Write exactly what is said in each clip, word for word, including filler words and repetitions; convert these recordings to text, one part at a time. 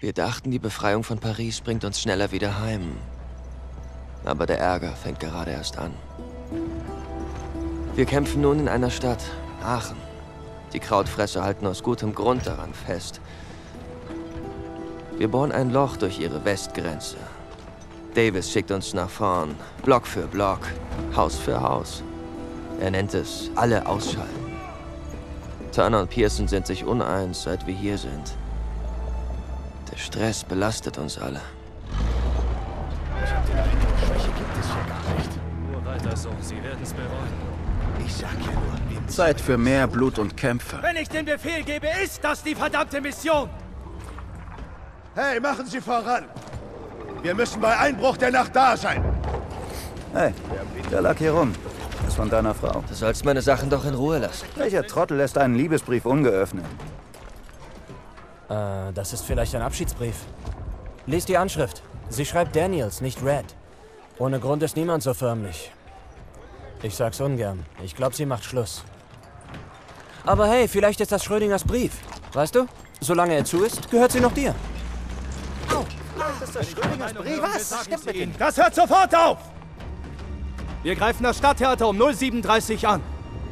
Wir dachten, die Befreiung von Paris bringt uns schneller wieder heim. Aber der Ärger fängt gerade erst an. Wir kämpfen nun in einer Stadt, Aachen. Die Krautfresser halten aus gutem Grund daran fest. Wir bohren ein Loch durch ihre Westgrenze. Davis schickt uns nach vorn, Block für Block, Haus für Haus. Er nennt es alle ausschalten. Turner und Pearson sind sich uneins, seit wir hier sind. Der Stress belastet uns alle. Ich hab den Eindruck, Schwäche gibt es hier gar nicht. Nur weiter so, Sie werden es bereuen. Ich sag ja nur, Zeit für mehr Blut und Kämpfe. Wenn ich den Befehl gebe, ist das die verdammte Mission! Hey, machen Sie voran! Wir müssen bei Einbruch der Nacht da sein! Hey, der lag hier rum. Das ist von deiner Frau. Du sollst meine Sachen doch in Ruhe lassen. Welcher Trottel lässt einen Liebesbrief ungeöffnet? Äh, das ist vielleicht ein Abschiedsbrief. Lies die Anschrift. Sie schreibt Daniels, nicht Red. Ohne Grund ist niemand so förmlich. Ich sag's ungern. Ich glaube, sie macht Schluss. Aber hey, vielleicht ist das Schrödingers Brief. Weißt du? Solange er zu ist, gehört sie noch dir. Au! Das ist das Schrödingers Brief. Was? Stimmt mit Ihnen? Das hört sofort auf! Wir greifen das Stadttheater um null sieben dreißig an.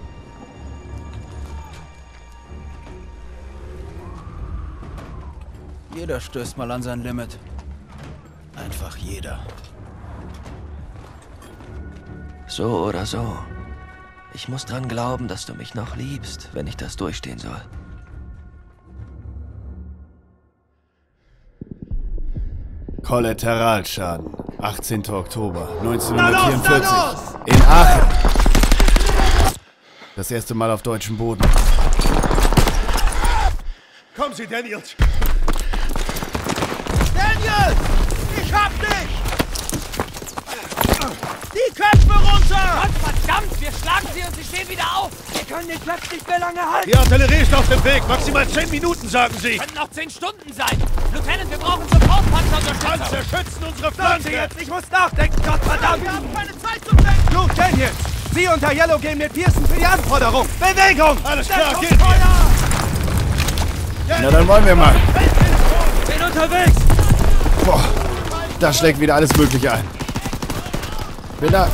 Jeder stößt mal an sein Limit. Einfach jeder. So oder so. Ich muss dran glauben, dass du mich noch liebst, wenn ich das durchstehen soll. Kollateralschaden. achtzehnter Oktober neunzehnhundertvierundvierzig. In Aachen. Das erste Mal auf deutschem Boden. Kommen Sie, Daniels! Daniel! Ich hab dich! Die Köpfe runter! Gott verdammt! Wir schlagen sie und sie stehen wieder auf! Wir können den Platz nicht mehr lange halten! Die Artillerie ist auf dem Weg! Maximal zehn Minuten, sagen Sie! Können auch zehn Stunden sein! Lieutenant, wir brauchen sofort Panzerunterstützung! Panzer schützen unsere Bleiben Sie Flanke! jetzt! Ich muss nachdenken, Gott verdammt! Wir haben keine Zeit zum Denken! Luke, Daniels! Sie und Herr Yellow gehen mit Pearson für die Anforderung! Bewegung! Alles klar, gehen wir! Na, dann wollen wir mal. Bin unterwegs! Boah, da schlägt wieder alles Mögliche ein. Bin da.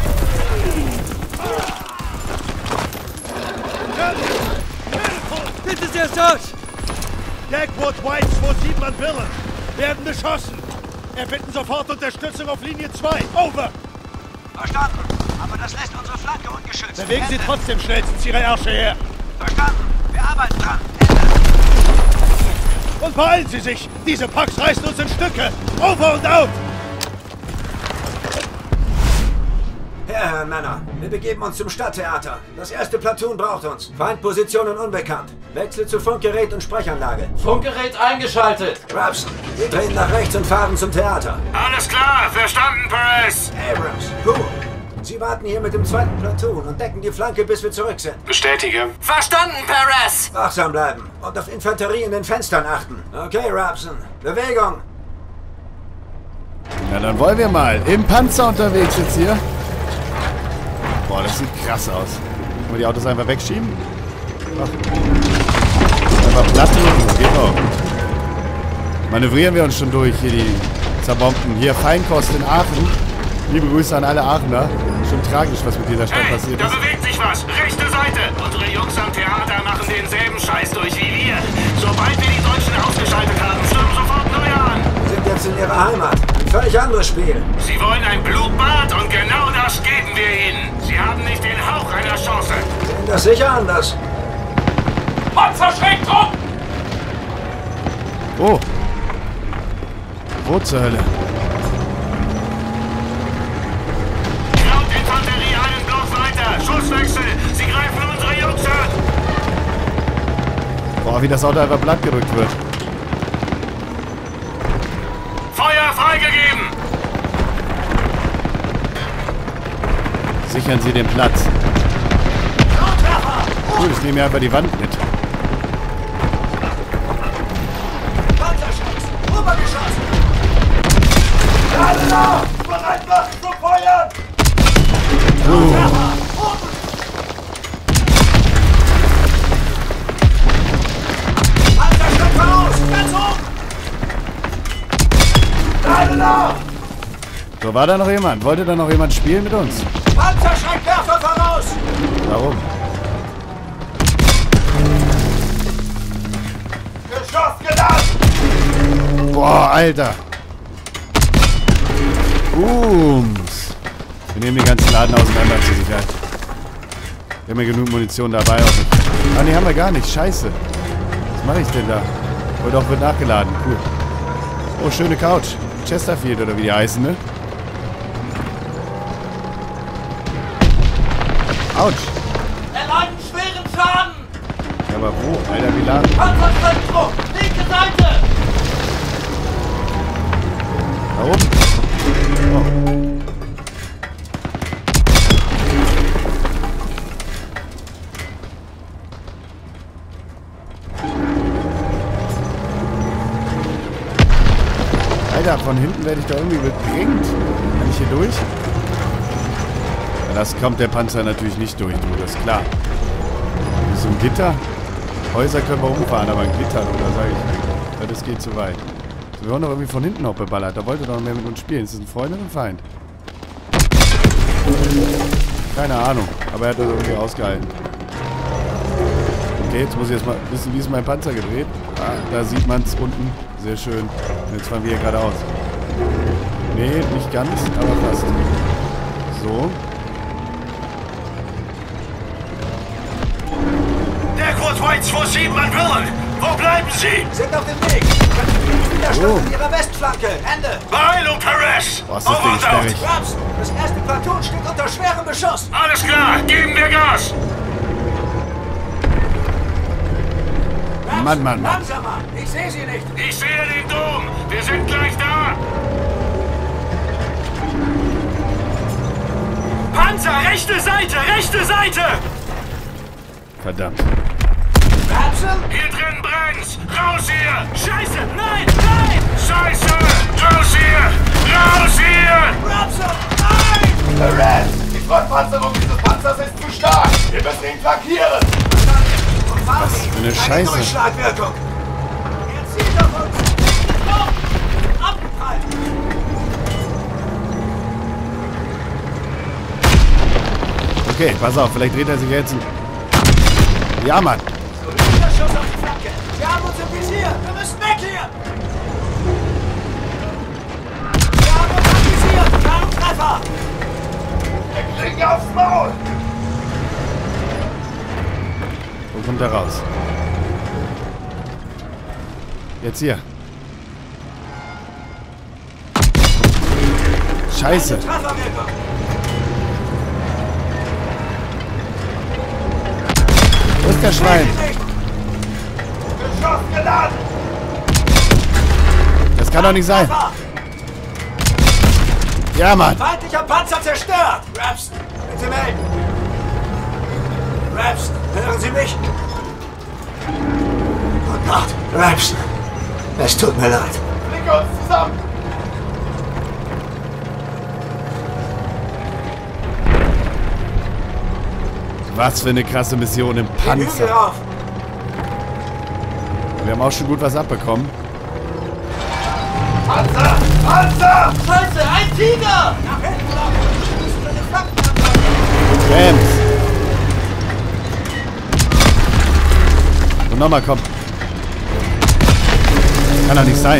Bitte sehr, Sarge! Dagwood, White, zwei sieben an Villen. Werden beschossen. Erbitten sofort Unterstützung auf Linie zwei. Over! Verstanden. Aber das lässt unsere Flanke ungeschützt. Bewegen Sie trotzdem schnellstens Ihre Ärsche her. Verstanden. Wir arbeiten dran. Und beeilen Sie sich! Diese Packs reißen uns in Stücke! Over und out! Herren, Männer, wir begeben uns zum Stadttheater. Das erste Platoon braucht uns. Feindpositionen unbekannt. Wechsel zu Funkgerät und Sprechanlage. Funkgerät eingeschaltet. Rabson, wir drehen nach rechts und fahren zum Theater. Alles klar, verstanden, Perez. Abrams, cool. Sie warten hier mit dem zweiten Platoon und decken die Flanke, bis wir zurück sind. Bestätige. Verstanden, Perez! Wachsam bleiben und auf Infanterie in den Fenstern achten. Okay, Rabson. Bewegung! Na, dann wollen wir mal. Im Panzer unterwegs jetzt hier. Boah, das sieht krass aus. Können wir die Autos einfach wegschieben? Ach. Einfach platt drücken, geht auch. Manövrieren wir uns schon durch, hier die Zerbombten. Hier Feinkost in Aachen. Liebe Grüße an alle Aachener. Schon tragisch, was mit dieser Stadt Hey, passiert da ist. bewegt sich was. Rechte Seite. Unsere Jungs am Theater machen denselben Scheiß durch wie wir. Sobald wir die Deutschen ausgeschaltet haben, stürmen sofort neue an. Wir sind jetzt in ihrer Heimat. Ein völlig anderes Spiel. Sie wollen ein Blutbad und genau das geben wir ihnen. Sie haben nicht den Hauch einer Chance. Sehen das sicher anders. Panzer schräg drum! Oh. Wo zur Hölle? Krautinfanterie einen Block weiter. Schusswechsel. Sie greifen unsere Jungs an. Boah, wie das Auto einfach platt gerückt wird. Feuer freigegeben. Sichern Sie den Platz. Cool, ich nehme einfach die Wand mit. Panzerschutz! Obergeschoss! Alle nach! Bereit machen zu feuern! Uh. Panzerschutz voraus! Ganz hoch! So, war da noch jemand? Wollte da noch jemand spielen mit uns? Panzerschreckwerfer voraus! Warum? Geschoss geladen! Boah, Alter. Booms. Wir nehmen den ganzen Laden auseinander zur Sicherheit. Wir haben ja genug Munition dabei. Auch nicht. Ah, ne, haben wir gar nicht. Scheiße. Was mache ich denn da? Oh, doch, wird nachgeladen. Cool. Oh, schöne Couch. Chesterfield oder wie die heißen, ne? Autsch. Erleiden schweren Schaden! Ja, aber wo? Alter, wie laden? Panzerstreckdruck! Linke Seite! Da oben? Oh. Alter, von hinten werde ich da irgendwie bedrängt. Kann ich hier durch? Ja, das kommt der Panzer natürlich nicht durch, du, das ist klar. So ein Gitter? Häuser können wir umfahren, aber ein Gitter, oder sage ich, ja, das geht zu weit. Wir wurden doch irgendwie von hinten noch beballert. Da wollte doch noch mehr mit uns spielen. Ist das ein Freund oder ein Feind? Keine Ahnung. Aber er hat das irgendwie ausgehalten. Okay, jetzt muss ich erstmal wissen, wie ist mein Panzer gedreht. Ah, da sieht man es unten. Sehr schön. Und jetzt fahren wir hier geradeaus. Nee, nicht ganz, aber fast. So. Dagwood White zwei sieben an Willen. Wo bleiben Sie? Sind auf dem Weg. Widerstand Oh. in ihrer Westflanke. Ende. Beeilung, Perez! Boah, ist das Ding sperrig. Raps, das erste Platoon steht unter schwerem Beschuss. Alles klar, geben wir Gas! Raps, Mann, Mann, Mann. Langsamer. Ich sehe sie nicht. Ich sehe den Dom! Wir sind gleich da! Panzer, rechte Seite, rechte Seite! Verdammt. Rapsen? Hier drin brennt's! Raus hier! Scheiße! Nein! Nein! Scheiße! Raus hier! Raus hier! Rapsen! Nein! Perez, die Frontpanzerung dieses Panzers ist zu stark. Wir müssen ihn flankieren. Was für eine Scheiße. Durchschlagwirkung. Er zielt auf uns. Oh, abgeprallt. Okay, pass auf. Vielleicht dreht er sich jetzt. Ja, Mann. Wieder Schuss auf die Flanke. Wir haben uns im Visier. Wir müssen weg hier. Wir haben uns anvisiert. Klaren Treffer. Wir kriegen aufs Maul. Wo kommt er raus? Jetzt hier. Scheiße. Trefferwirkung. Wo ist der Schwein? Geschoss geladen. Das kann doch nicht sein. Ja, Mann. Feindlicher Panzer zerstört. Raps, bitte melden. Raps, hören Sie mich? Oh Gott, Raps. Es tut mir leid. Bringe uns zusammen. Was für eine krasse Mission im Den Hügel Panzer. rauf. Wir haben auch schon gut was abbekommen. Panzer! Panzer! Scheiße, ein Tiger! Nach hinten laufen. Wir müssen seine Flanken angreifen. Bams. Und nochmal, komm. Kann doch nicht sein.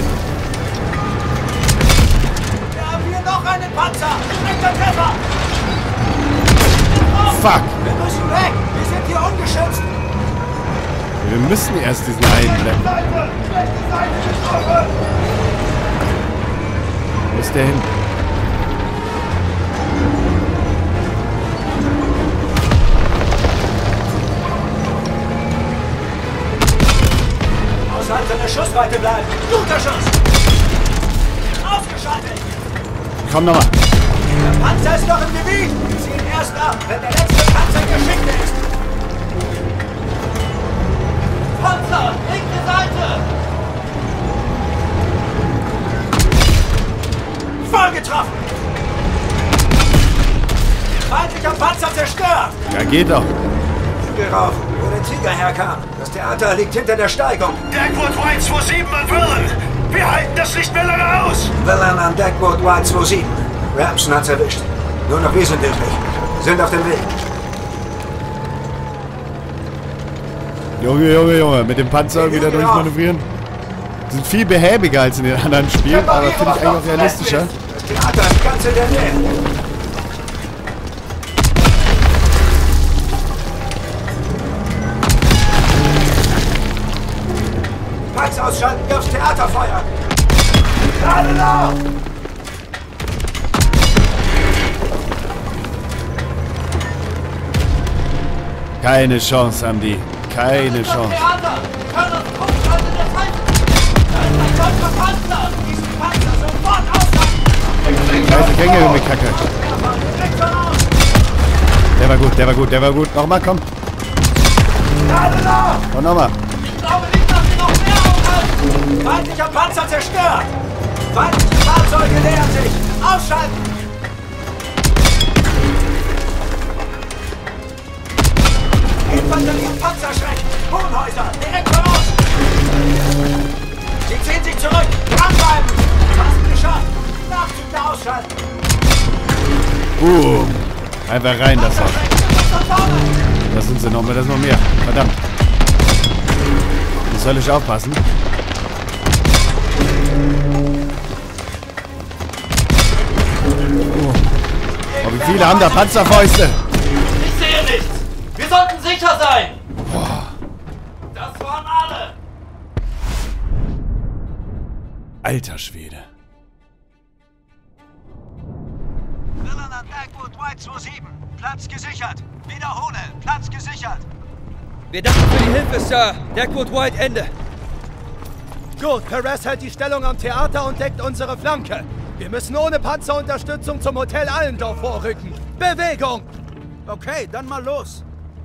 Wir haben hier noch einen Panzer. Direkter Treffer. Fuck. Wir müssen weg. Wir sind hier ungeschützt. Wir müssen erst diesen einen blenden. Seite! Rechte Seite getroffen! Wo ist der hin? Außerhalb seiner Schussweite bleiben. Guter Schuss. Ausgeschaltet. Komm nochmal. Der Panzer ist noch im Gebiet. Wir ziehen erst ab, wenn der letzte Panzer geschickt ist. Panzer, linke Seite! Voll getroffen. Feindlicher Panzer zerstört. Ja, geht doch. Hügel rauf, wo der Tiger herkam. Das Theater liegt hinter der Steigung. Dagwood White zwei sieben an Willen! Wir halten das nicht mehr lange aus! Villan an Deckwood White zwei sieben. Ramson hat's erwischt. Nur noch wir sind übrig. Sind auf dem Weg. Junge, Junge, Junge. Mit dem Panzer wieder durchmanövrieren. Sind viel behäbiger als in den anderen Spielen, aber finde ich eigentlich auch realistischer. Das Theater ist ganz in der Nähe. Lights ausschalten, wir aufs Theaterfeuer! Gerade da! Keine Chance haben die. Keine Chance. Theater! Können uns Druckschalten der Feinde! Da ist ein deutscher Panzer! Diesen Panzer sofort ausschalten! Scheiße, Gänge, Junge, Kacke. Der war gut, der war gut, der war gut. Nochmal, komm. Gerade da! Und nochmal. Ich glaube nicht, dass wir noch mehr aufhalten! Feindlicher Panzer zerstört! Feindliche Fahrzeuge nähern sich! Ausschalten! Infanterie und Panzerschreck! Wohnhäuser! Direkt vor uns! Sie ziehen sich zurück! Dranbleiben! Fast geschafft! Nachzügler ausschalten! Boom. Einfach rein, das Haus. Das sind sie noch mehr, das ist noch mehr. Verdammt. Muss höllisch aufpassen. Oh. Oh, wie viele haben da Panzerfäuste? Ich sehe nichts! Wir sollten sicher sein! Boah. Das waren alle! Alter Schwede. Villan an Deckwood White zwei sieben. Platz gesichert. Wiederhole. Platz gesichert. Wir danken für die Hilfe, Sir. Deckwood White, Ende. Gut, Perez hält die Stellung am Theater und deckt unsere Flanke. Wir müssen ohne Panzerunterstützung zum Hotel Allendorf vorrücken. Bewegung! Okay, dann mal los.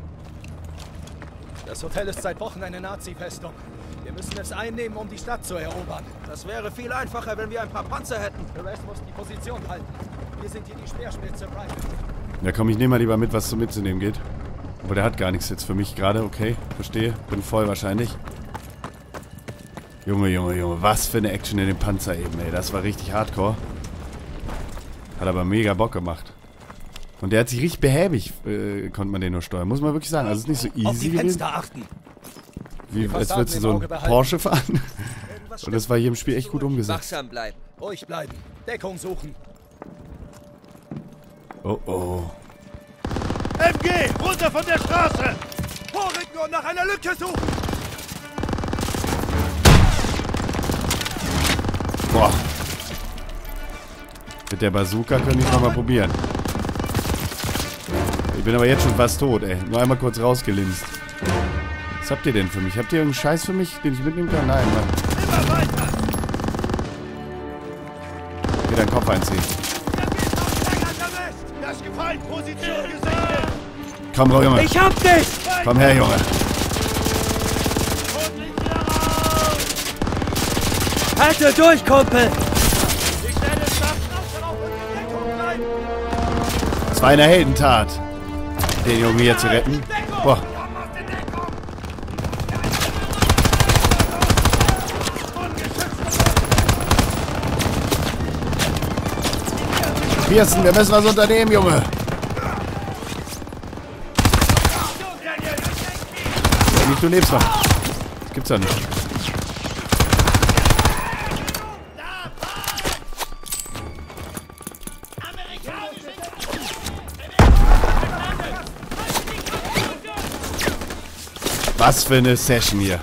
Das Hotel ist seit Wochen eine Nazi-Festung. Wir müssen es einnehmen, um die Stadt zu erobern. Das wäre viel einfacher, wenn wir ein paar Panzer hätten. Perez muss die Position halten. Wir sind hier die Speerspitze, Brian. Ja komm, ich nehme mal lieber mit, was so mitzunehmen geht. Aber der hat gar nichts jetzt für mich gerade. Okay, verstehe. Bin voll wahrscheinlich. Junge, Junge, Junge. Was für eine Action in dem Panzer eben, ey. Das war richtig hardcore. Hat aber mega Bock gemacht. Und der hat sich richtig behäbig, äh, konnte man den nur steuern. Muss man wirklich sagen. Also es ist nicht so easy Auf die gewesen. Fenster achten. Wie, als würdest du so einen Porsche fahren. Und das war hier im Spiel echt gut umgesetzt. Wachsam bleiben. Ruhig bleiben. Deckung suchen. Oh, oh. M G, runter von der Straße! Vorrücken und nach einer Lücke suchen! Boah. Mit der Bazooka könnte ich es nochmal probieren. Ich bin aber jetzt schon fast tot, ey. Nur einmal kurz rausgelinst. Was habt ihr denn für mich? Habt ihr irgendeinen Scheiß für mich, den ich mitnehmen kann? Nein, Mann. Immer weiter! Geh deinen Kopf einziehen. Das gefällt, Position gesichert! Komm, Junge. Ich hab dich! Komm her, Junge. Halte durch, Kumpel! Ich werde schaffen, auf in Deckung bleiben! Es war eine Heldentat, den Jungen hier zu retten. Boah. Pearson, wir müssen was unternehmen, Junge. Nicht, du lebst noch. Das gibt's ja nicht. Was für eine Session hier.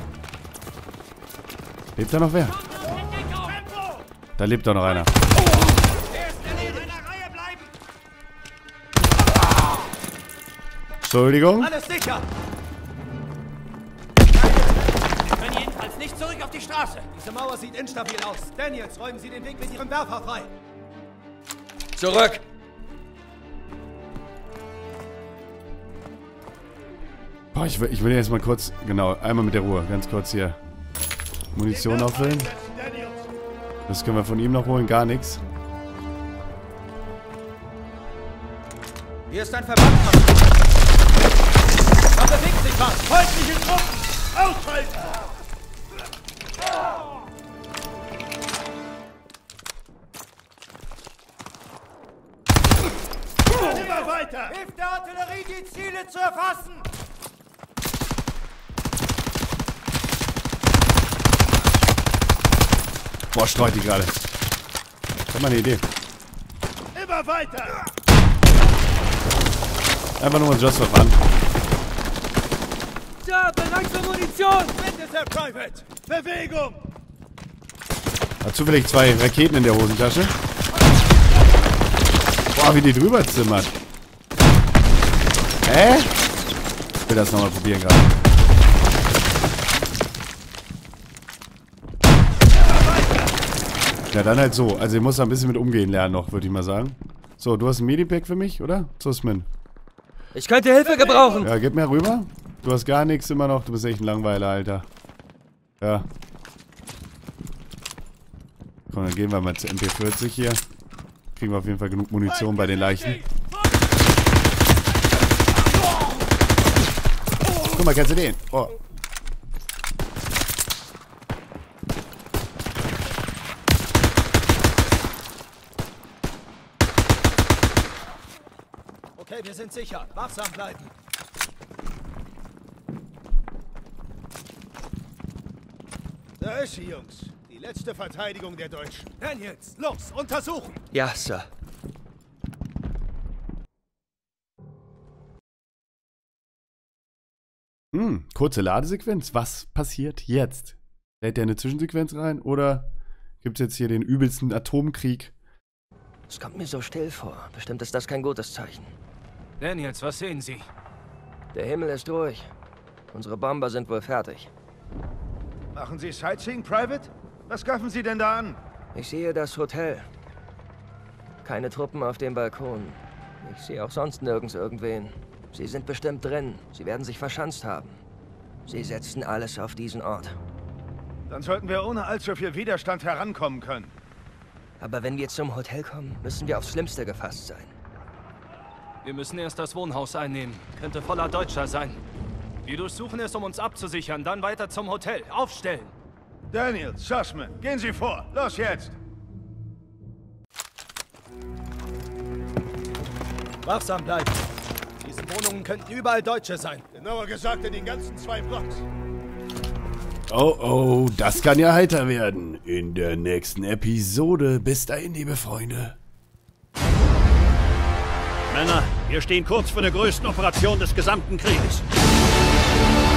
Lebt da noch wer? Da lebt doch noch einer. Entschuldigung. Alles sicher! Wir können jedenfalls nicht zurück auf die Straße. Diese Mauer sieht instabil aus. Daniels, räumen Sie den Weg mit Ihrem Werfer frei. Zurück! Boah, ich will, ich will jetzt mal kurz, genau, einmal mit der Ruhe, ganz kurz hier Munition auffüllen. Das können wir von ihm noch holen, gar nichts. Hier ist ein Verbandner. Da bewegt sich was. Feindliche Truppen! Ausschalten! weiter! Hilft der Artillerie, die Ziele zu erfassen! Boah, streut die gerade. Ich hab mal eine Idee. Immer weiter! Einfach nur mal Just for Fun. Ja, bereit für Munition! Bitte, Sir Private! Bewegung! Hat zufällig zwei Raketen in der Hosentasche. Boah, wie die drüber zimmert. Hä? Ich will das nochmal probieren gerade. Ja, dann halt so. Also, ich muss da ein bisschen mit umgehen lernen noch, würde ich mal sagen. So, du hast ein Medipack für mich, oder? Zusmin. Ich könnte Hilfe gebrauchen. Ja, gib mir rüber. Du hast gar nichts immer noch. Du bist echt ein Langweiler, Alter. Ja. Komm, dann gehen wir mal zu M P vierzig hier. Kriegen wir auf jeden Fall genug Munition bei den Leichen. Guck mal, kennst du den? Oh. Okay, wir sind sicher. Wachsam bleiben. Da ist sie, Jungs. Die letzte Verteidigung der Deutschen. Daniels, los, untersuchen! Ja, Sir. Hm, kurze Ladesequenz. Was passiert jetzt? Lädt der eine Zwischensequenz rein oder gibt es jetzt hier den übelsten Atomkrieg? Es kommt mir so still vor. Bestimmt ist das kein gutes Zeichen. Daniels, was sehen Sie? Der Himmel ist ruhig. Unsere Bomber sind wohl fertig. Machen Sie Sightseeing, Private? Was greifen Sie denn da an? Ich sehe das Hotel. Keine Truppen auf dem Balkon. Ich sehe auch sonst nirgends irgendwen. Sie sind bestimmt drin. Sie werden sich verschanzt haben. Sie setzen alles auf diesen Ort. Dann sollten wir ohne allzu viel Widerstand herankommen können. Aber wenn wir zum Hotel kommen, müssen wir aufs Schlimmste gefasst sein. Wir müssen erst das Wohnhaus einnehmen. Könnte voller Deutscher sein. Wir durchsuchen es, um uns abzusichern. Dann weiter zum Hotel. Aufstellen! Daniel, Sussman, gehen Sie vor. Los jetzt! Wachsam bleiben. In diesen Wohnungen könnten überall Deutsche sein. Genauer gesagt in den ganzen zwei Blocks. Oh, oh, das kann ja heiter werden. In der nächsten Episode. Bis dahin, liebe Freunde. Männer, wir stehen kurz vor der größten Operation des gesamten Krieges.